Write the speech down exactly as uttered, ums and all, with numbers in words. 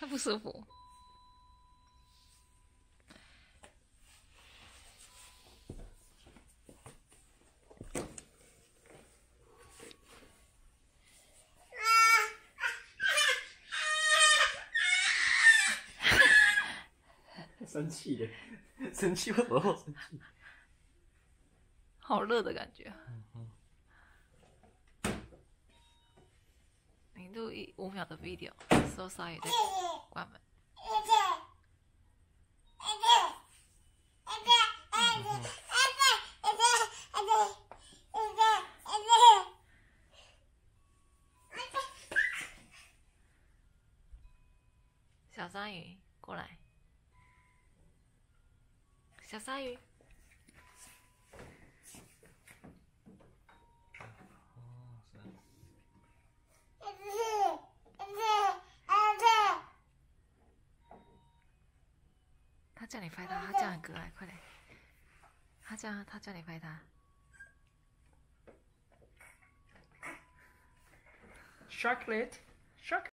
不舒服。 生气的，生气为什么生气？ 好热的感觉。 嗯你录一五秒的 video， so sorry 再关门。小鲨鱼，过来。小鲨鱼。他叫你拍他，他叫你过来，快点。他叫他叫你拍他。 Chocolate, chocolate.